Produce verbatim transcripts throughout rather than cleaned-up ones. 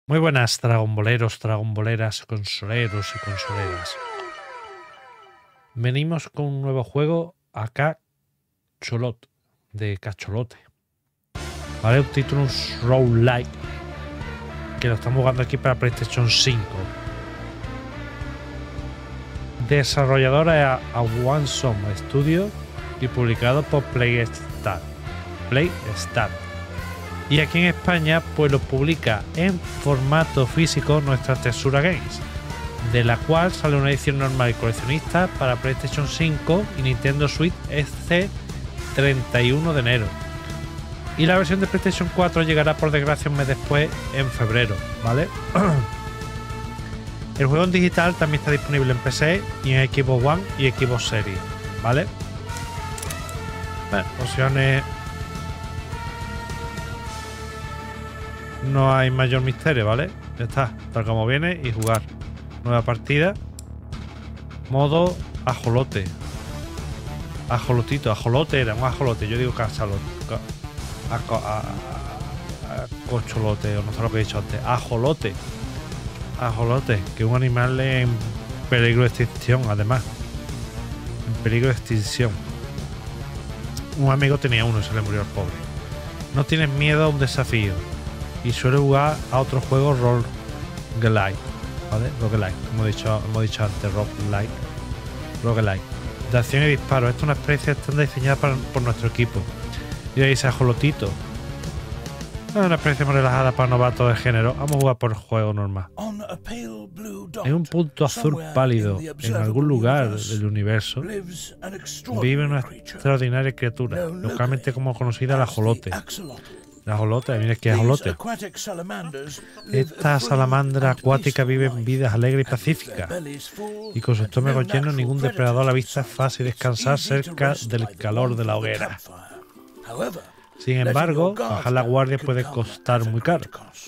Muy buenas, dragonboleros, dragonboleras, consoleros y consoleras. Venimos con un nuevo juego, acá Cholot, de Cacholote. Vale, un título, un roguelike, que lo estamos jugando aquí para PlayStation cinco. Desarrolladora a, a OneSome Studio y publicado por PlayStar. PlayStar. Y aquí en España pues lo publica en formato físico nuestra Textura Games, de la cual sale una edición normal y coleccionista para PlayStation cinco y Nintendo Switch este treinta y uno de enero. Y la versión de PlayStation cuatro llegará por desgracia un mes después, en febrero, ¿vale? El juego en digital también está disponible en P C y en Xbox One y Xbox Series, ¿vale? Bueno, opciones. No hay mayor misterio, ¿vale? Ya está, tal como viene y jugar. Nueva partida. Modo ajolote. Ajolotito, ajolote era un ajolote. Yo digo cachalote. Cocholote, o no sé lo que he dicho antes. Ajolote. Ajolote, que es un animal en peligro de extinción, además. En peligro de extinción. Un amigo tenía uno y se le murió al pobre. No tienes miedo a un desafío. Y suele jugar a otros juegos roguelike, ¿vale? Roguelike, como he dicho, hemos dicho antes, roguelike, roguelike. De acción y disparo. Esta es una experiencia estándar diseñada para, por nuestro equipo. Y ahí dice ajolotito. Es una experiencia muy relajada para novatos de género. Vamos a jugar por el juego normal. Hay un punto azul pálido en algún lugar del universo. Vive una extraordinaria criatura, localmente como conocida la ajolote. La ajolote, mira que ajolote. Esta salamandra acuática vive en vidas alegres y pacíficas. Y con su estómago lleno, ningún depredador a la vista es fácil descansar cerca del calor de la hoguera. Sin embargo, bajar la guardia puede costar muy caro.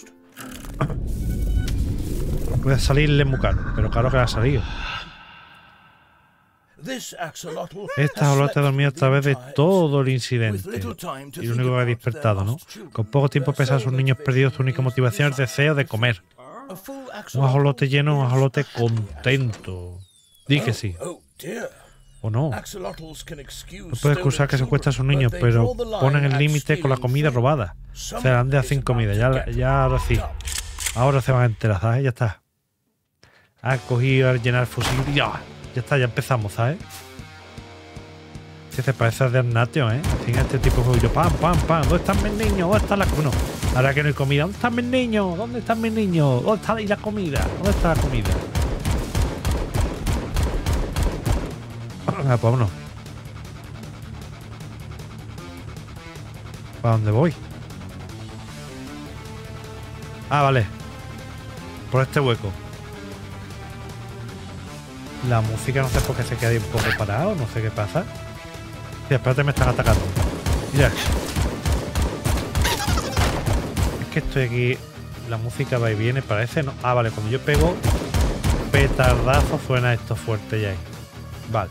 Puede salirle muy caro, pero claro que le ha salido. Esta ajolote ha dormido a través de todo el incidente. Y lo único que ha despertado, ¿no? Con poco tiempo pesa a sus niños perdidos, su única motivación es el deseo de comer. Un ajolote lleno, un ajolote contento. Di que sí. ¿O no? No puede excusar que se cuesta a sus niños, pero ponen el límite con la comida robada. Se le han de hacer comida. Ya, ya ahora sí. Ahora se van a enterar, ¿sabes? Ya está. Ha cogido al llenar el fusil. ¡Ya! Ya está, ya empezamos, ¿sabes? Si se parece a The Nation, ¿eh? Sin este tipo de juego. Yo, pam, pam, pam. ¿Dónde están mis niños? ¿Dónde está la comida? No, ahora que no hay comida. ¿Dónde están mis niños? ¿Dónde están mis niños? ¿Dónde está la comida? ¿Dónde está la comida? Ah, pues vámonos. ¿Para dónde voy? Ah, vale. Por este hueco. La música no sé por qué se queda ahí un poco parado, no sé qué pasa. Sí, espérate, me están atacando. Mira. Es que estoy aquí. La música va y viene, parece, ¿no? Ah, vale, cuando yo pego petardazo suena esto fuerte ya ahí. Vale.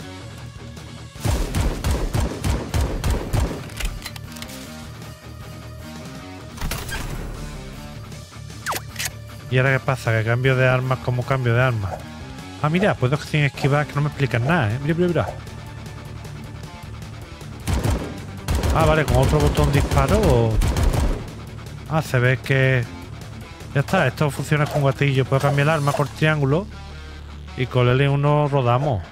¿Y ahora qué pasa? ¿Que cambio de armas como cambio de armas? Ah, mira, puedo sin esquivar, que no me explican nada, ¿eh? Mira, mira, mira. Ah, vale, con otro botón disparo o... Ah, se ve que... Ya está, esto funciona con gatillo. Puedo cambiar el arma con triángulo y con L uno rodamos.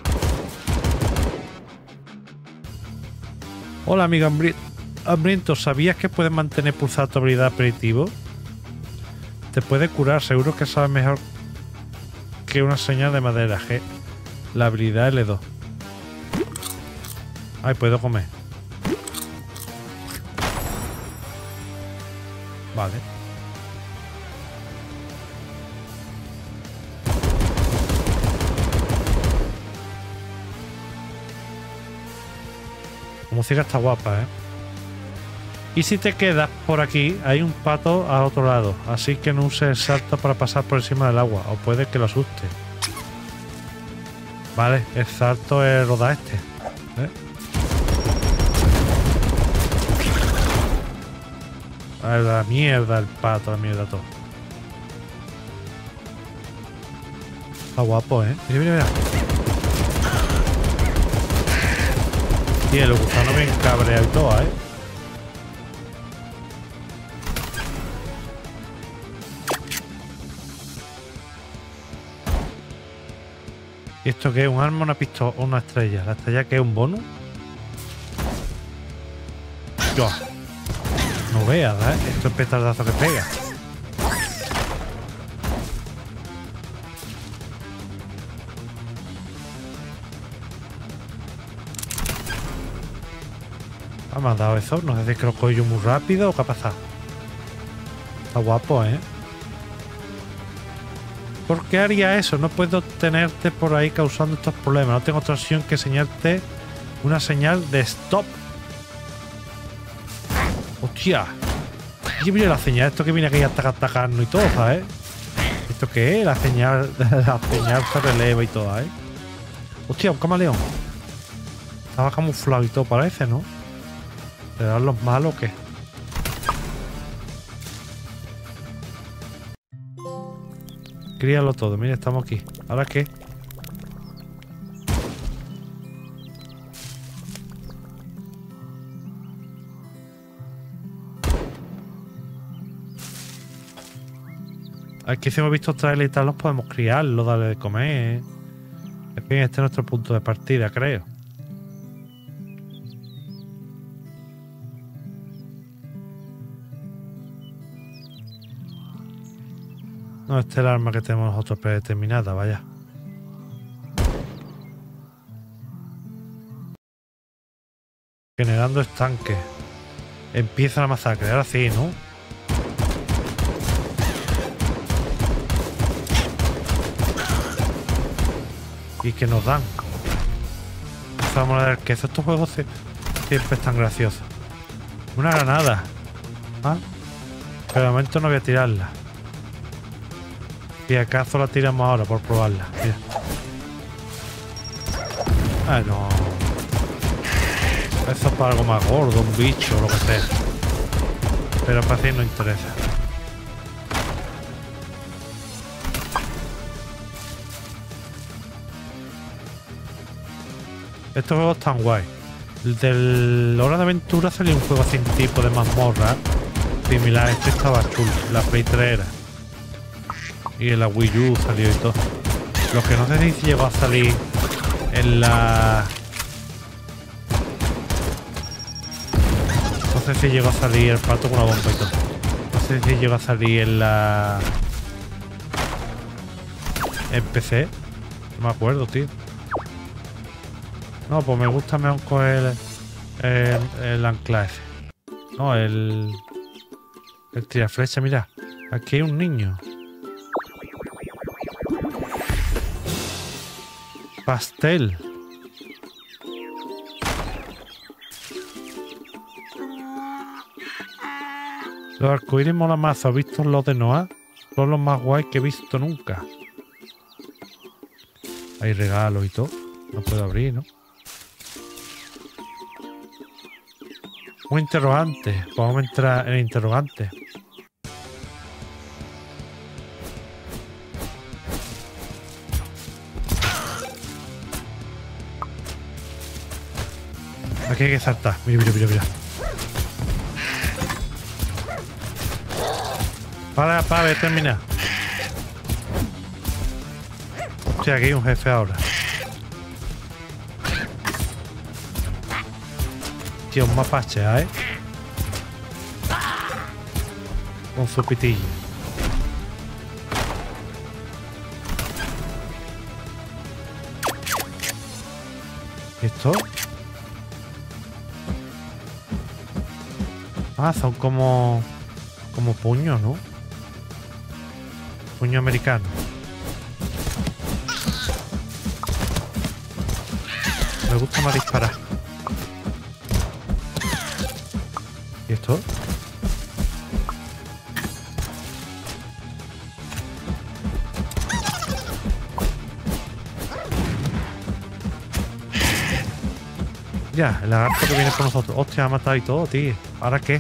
Hola, amigo hambriento. ¿Sabías que puedes mantener pulsada tu habilidad aperitivo? Te puede curar, seguro que sabes mejor que una señal de madera. G. La habilidad L dos. Ay, puedo comer. Vale. La música está guapa, ¿eh? Y si te quedas por aquí, hay un pato al otro lado, así que no uses el salto para pasar por encima del agua, o puede que lo asuste. Vale, el salto es rodar este. ¿Eh? A la mierda el pato, la mierda todo. Está guapo, ¿eh? Mira, mira, mira. Y el gusano bien cabreado y todo, ¿eh? ¿Y esto qué es? ¿Un arma, una pistola o una estrella? ¿La estrella qué es? ¿Un bonus? Yo. No veas, ¿eh? Esto es petardazo que pega. Ah, me ha dado eso. No sé si es que lo cojo yo muy rápido o qué ha pasado. Está guapo, ¿eh? ¿Por qué haría eso? No puedo tenerte por ahí causando estos problemas. No tengo otra opción que enseñarte una señal de stop. ¡Hostia! Y mira la señal. Esto que viene aquí a atacarnos y todo, ¿sabes? ¿Esto qué es? La señal, la señal se releva y todo, ¿eh? ¡Hostia! Un camaleón. Estaba camuflado y todo, parece, ¿no? ¿Serán los malos o qué? Críalo todo. Mira, estamos aquí. ¿Ahora qué? Aquí si hemos visto trailers y tal, los podemos criarlos, darle de comer. En fin, este es nuestro punto de partida, creo. No, este es el arma que tenemos nosotros predeterminada, vaya. Generando estanques. Empieza la masacre, ahora sí, ¿no? ¿Y que nos dan? Vamos a ver que estos juegos siempre están graciosos. Una granada. ¿Ah? Pero de momento no voy a tirarla. Si acaso la tiramos ahora por probarla. Mira. Ah, no. Eso es para algo más gordo, un bicho o lo que sea. Pero para ti no interesa. Estos juegos están guay. El del Hora de Aventura salió un juego sin tipo de mazmorra. Similar, este estaba chulo. La Play tres era. Y en la Wii U salió y todo. Lo que no sé si llegó a salir en la... No sé si llegó a salir el pato con una bomba y todo. No sé si llegó a salir en la... En P C. No me acuerdo, tío. No, pues me gusta mejor con el, el, el ancla ese. No, el... El tiraflecha, mira. Aquí hay un niño. Pastel. Los arcoíris mola más. ¿Has visto los de Noah? Son los más guays que he visto nunca. Hay regalos y todo. No puedo abrir, ¿no? Un interrogante. Vamos a entrar en el interrogante. Aquí hay que saltar. Mira, mira, mira, mira. Para, para, termina. Sí, aquí hay un jefe ahora. Tío, un mapache, ¿eh? Con su pitillo. ¿Y esto? Ah, son como... Como puños, ¿no? Puño americano. Me gusta más disparar. ¿Y esto? Ya, el lagarto que viene por nosotros. Hostia, ha matado y todo, tío. ¿Ahora qué?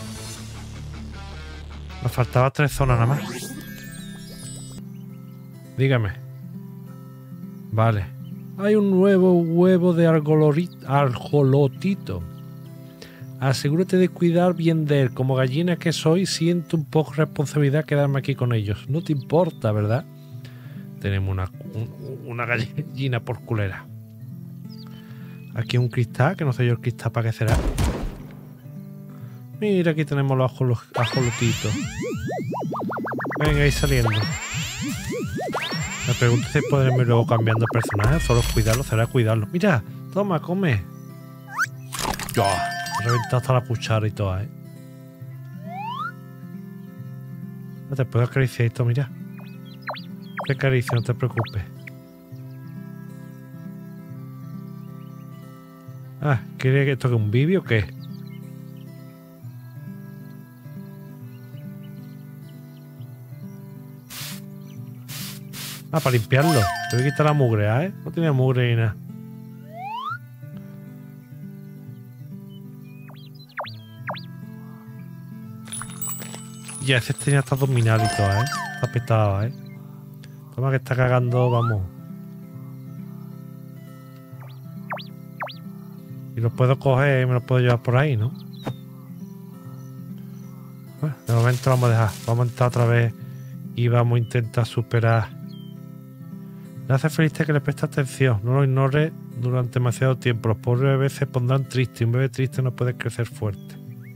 Nos faltaba tres zonas nada más. Dígame. Vale. Hay un nuevo huevo de ajolotito. Asegúrate de cuidar bien de él. Como gallina que soy, siento un poco responsabilidad quedarme aquí con ellos. No te importa, ¿verdad? Tenemos una, un, una gallina por culera. Aquí un cristal, que no sé yo el cristal para qué será. Mira, aquí tenemos los ajolotitos. Venga, ahí saliendo. Me pregunto si podremos luego cambiando el personaje. Solo cuidarlo, será cuidarlo. Mira, toma, come. ¡Ya! He reventado hasta la cuchara y todo, ¿eh? No te puedo acariciar esto, mira. Te acaricio, no te preocupes. Ah, ¿quiere que toque un vídeo o qué? Ah, para limpiarlo. Te voy a quitar la mugre, ¿eh? No tenía mugre ni nada. Ya, ese tenía hasta abdominal y todo, ¿eh? Está petado, ¿eh? Toma que está cagando, vamos. Y lo puedo coger y me lo puedo llevar por ahí, ¿no? Bueno, de momento lo vamos a dejar. Vamos a entrar otra vez y vamos a intentar superar. Le hace feliz que le preste atención. No lo ignore durante demasiado tiempo. Los pobres bebés se pondrán tristes. Un bebé triste no puede crecer fuerte.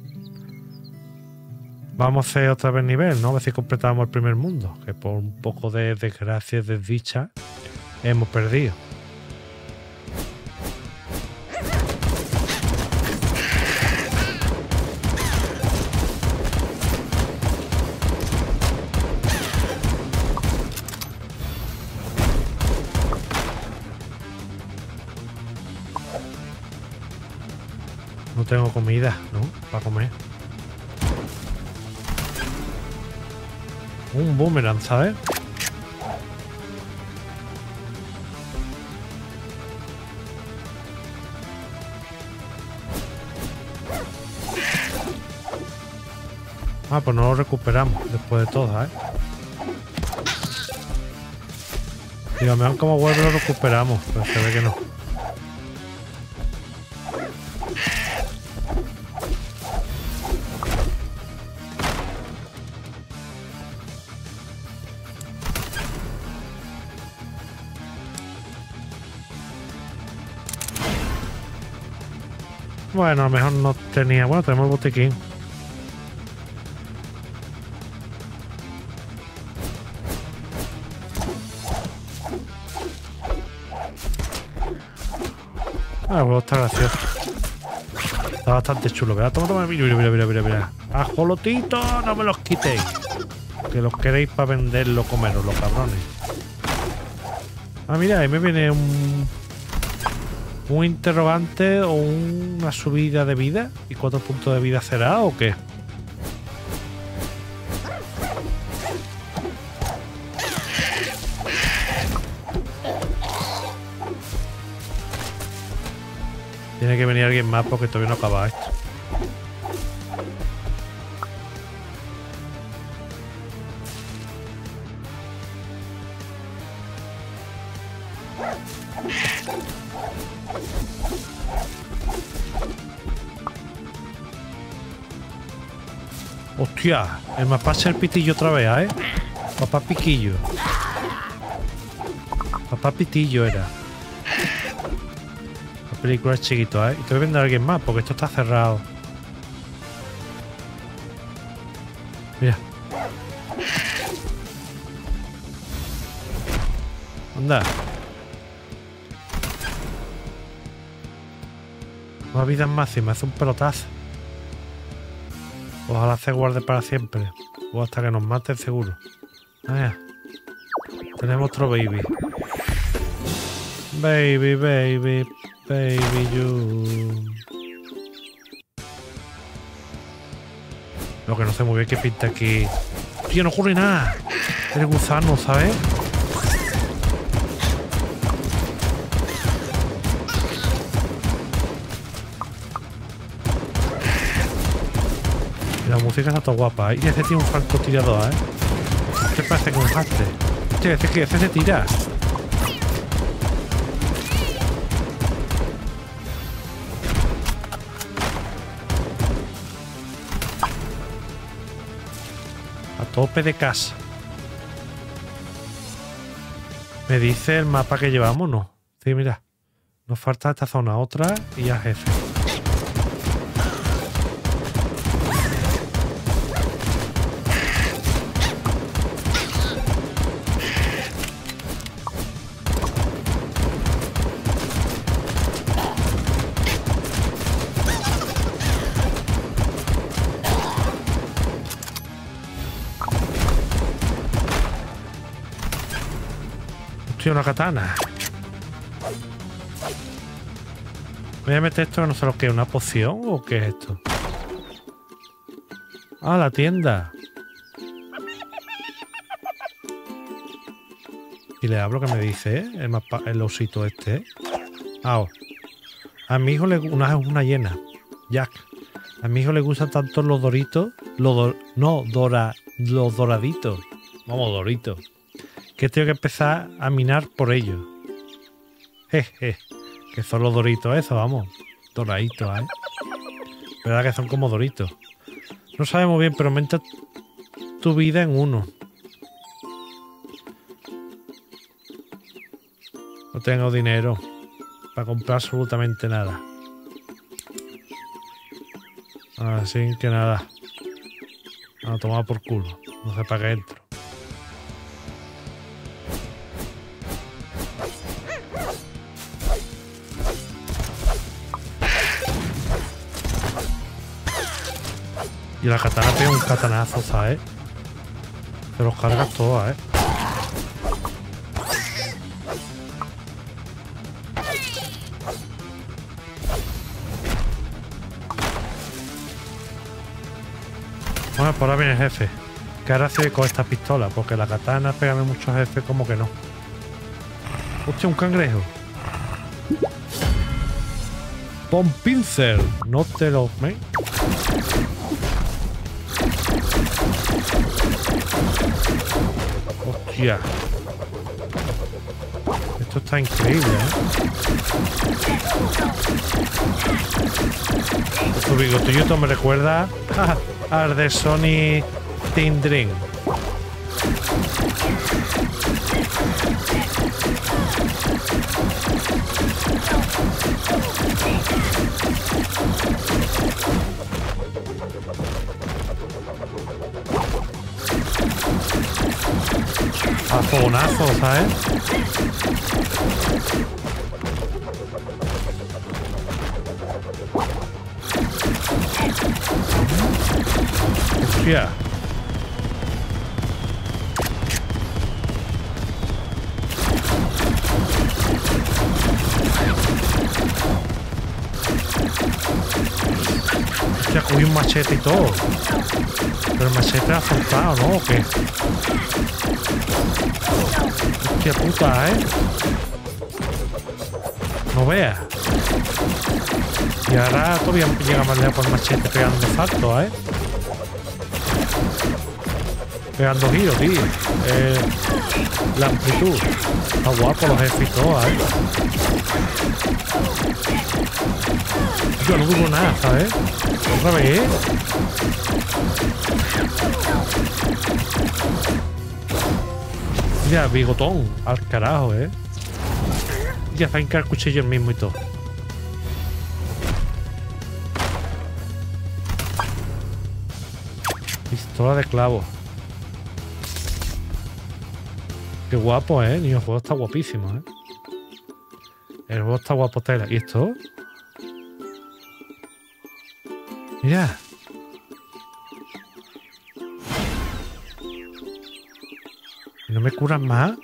Vamos a hacer otra vez nivel, ¿no? A ver si completamos el primer mundo. Que por un poco de desgracia y desdicha hemos perdido. No tengo comida, ¿no? Para comer. Un boomerang, ¿sabes? Ah, pues no lo recuperamos después de todo, ¿eh? Digo, vean cómo vuelve lo recuperamos, pero se ve que no. Bueno, a lo mejor no tenía... Bueno, tenemos el botiquín. Ah, el juego está gracioso. Está bastante chulo. Mira, toma, toma. Mira, mira, mira, mira, mira. ¡Ajolotitos! ¡No me los quitéis! Que los queréis para venderlo, comeros, los cabrones. Ah, mira, ahí me viene un... un interrogante o una subida de vida. ¿Y cuántos puntos de vida será o qué? Tiene que venir alguien más porque todavía no acaba esto. Hostia, el mapa es el pitillo otra vez, ¿eh? Papá Piquillo. Papá Pitillo era. La película es chiquito, ¿eh? Y te voy a vender a alguien más porque esto está cerrado. Mira. Anda. Más vidas más y me hace un pelotazo. Ojalá se guarde para siempre. O hasta que nos maten seguro. Ah, tenemos otro baby. Baby, baby, baby you. Lo que no sé muy bien qué pinta aquí. Tío, no ocurre nada. El gusano, ¿sabes? La música está toda guapa, ¿eh? Y ese tiene un francotirador, ¿eh? ¿Qué parece que un hastre? Hostia, este que este se tira. A tope de casa. Me dice el mapa que llevamos, ¿no? Sí, mira. Nos falta esta zona, otra y ya jefe. Una katana. Voy a meter esto, no sé lo que es, ¿una poción o qué es esto? Ah, la tienda. Y le hablo, que me dice, ¿eh? El, mapa, el osito este. Ah, oh. A mi hijo le una una llena. Jack. A mi hijo le gustan tanto los doritos. Los do, no, dora, los doraditos. Vamos, doritos. Que tengo que empezar a minar por ellos. Jeje. Que son los doritos esos, vamos. Doraditos, ¿eh? Verdad que son como doritos. No sabemos bien, pero aumenta tu vida en uno. No tengo dinero para comprar absolutamente nada. Así que nada. A tomar por culo. No sé para qué entro. Y la katana pega un katanazo, ¿sabes? Te los cargas todos, ¿eh? Bueno, por ahora viene el jefe. Que ahora sí con esta pistola, porque la katana pégame muchos jefes como que no. Hostia, un cangrejo. Pon pincel. No te lo... ¿me? Hostia. Esto está increíble, ¿eh? Tu bigotillito me recuerda al de Sony Teen Dream. A fogonazo, ¿sabes? Hostia. Hostia, cogí un machete y todo. Pero el machete ha soltado, ¿no? ¿O qué? Hostia puta, ¿eh? No veas. Y ahora todavía llega más lejos con el machete pegando saltos, ¿eh? Pegando giros, tío. Eh, la amplitud. Está guapo los jefes y todo, ¿eh? Yo no dudo nada, ¿sabes? Otra vez, ¿eh? Ya, bigotón. Al carajo, ¿eh? Ya está en el cuchillo el mismo y todo. Pistola de clavo. Qué guapo, ¿eh? Niño, el juego está guapísimo, ¿eh? El juego está guapotera. ¿Y esto? Mira. ¿Y no me curan más?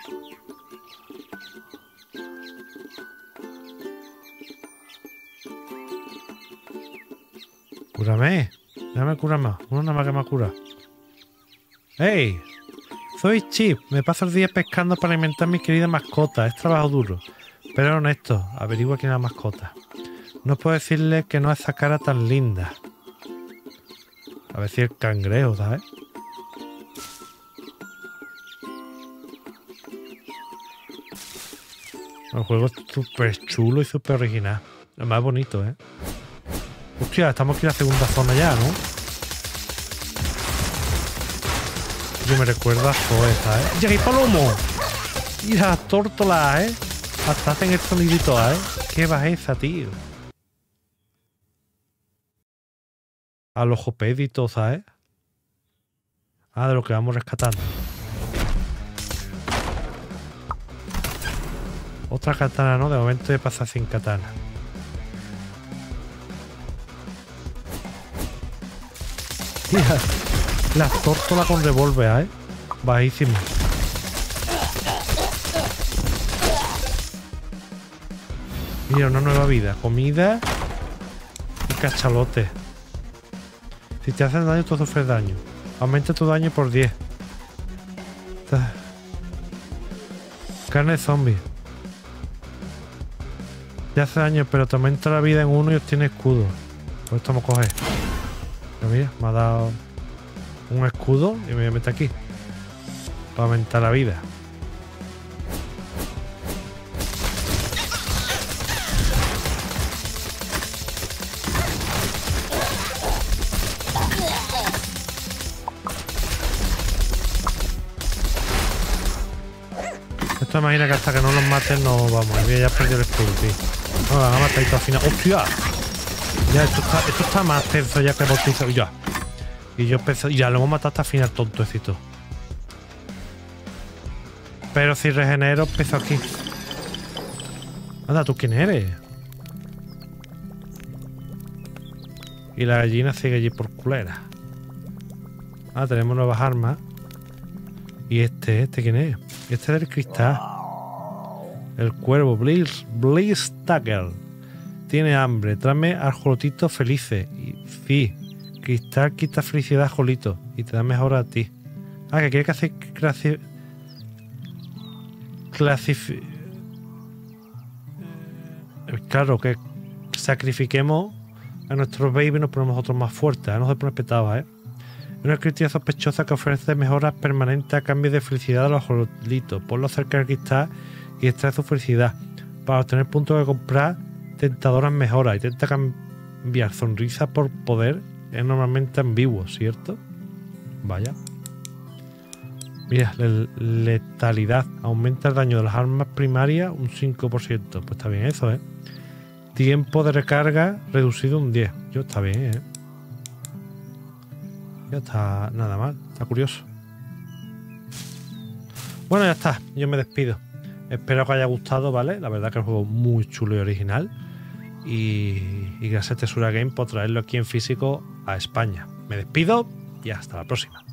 Cúrame. Déjame curar más. Uno nada más que me cura. ¡Hey! Soy Chip. Me paso el día pescando para alimentar a mi querida mascota. Es trabajo duro. Pero honesto. Averigua quién es la mascota. No puedo decirle que no es esa cara tan linda. A ver si el cangrejo, ¿sabes? El juego es súper chulo y súper original. Lo más bonito, ¿eh? Hostia, estamos aquí en la segunda zona ya, ¿no? Yo me recuerda a Zoeta, ¿eh? ¡Ya, qué palomo! Y las tórtolas, ¿eh? Hasta hacen el sonidito, ¿eh? ¡Qué bajeza, tío! Al ojopédito, ¿sabes? Ah, de lo que vamos rescatando. Otra katana, ¿no? De momento he pasado sin katana. Mira, las tórtolas con revólver, ¿eh? Bajísimo. Mira, una nueva vida. Comida y cachalote. Si te hacen daño, tú sufres daño. Aumenta tu daño por diez. Carne de zombie. Te hace daño, pero te aumenta la vida en uno y obtiene escudo. Pues esto vamos a coger. Pero mira, me ha dado un escudo y me voy a meter aquí. Para aumentar la vida. Esto imagina que hasta que no los maten no vamos. Mira, ya perdió el escudo, tío. No, van a matar esto al final. ¡Hostia! Ya, esto está, esto está más tenso ya que bautizo. Ya. Y yo pensé, ya lo hemos matado hasta el final, tontoecito. Pero si regenero, empiezo aquí. Anda, ¿tú quién eres? Y la gallina sigue allí por culera. Ah, tenemos nuevas armas. Y este, ¿este quién es? Este es del cristal. El cuervo, Bliss, Bliss Tucker. Tiene hambre. Tráeme ajolotitos felices. Y sí, cristal quita felicidad a ajolito. Y te da mejor a ti. Ah, que quiere que hace clasi... Clasif... Claro, que sacrifiquemos a nuestros baby y nos ponemos otros más fuertes. ¿eh? No se pone petado, ¿eh? Una crítica sospechosa que ofrece mejoras permanentes a cambio de felicidad a los ajolotitos. Ponlo cerca del cristal y extrae su felicidad. Para obtener puntos de comprar tentadoras mejoras. Intenta cambiar sonrisa por poder. Es normalmente ambiguo, ¿cierto? Vaya. Mira, la letalidad. Aumenta el daño de las armas primarias un cinco por ciento. Pues está bien eso, ¿eh? Tiempo de recarga reducido un diez. Yo está bien, ¿eh? Ya está nada mal. Está curioso. Bueno, ya está. Yo me despido. Espero que os haya gustado, ¿vale? La verdad que el juego es muy chulo y original. Y, y gracias a Tesura Game por traerlo aquí en físico a España. Me despido y hasta la próxima.